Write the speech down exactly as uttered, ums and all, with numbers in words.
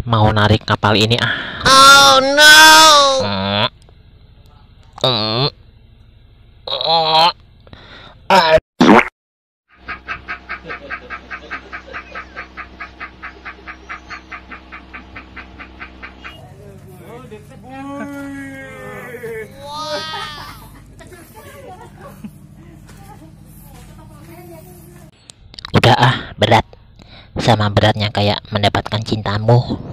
mau narik kapal ini ah. Oh no. Mm. Mm. Mm. Ah. Udah ah, berat. Sama beratnya kayak mendapatkan cintamu.